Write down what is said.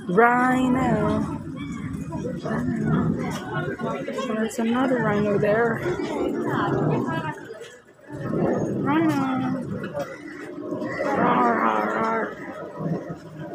Rhino. There's another rhino there. Rhino. Rawr, rawr, rawr.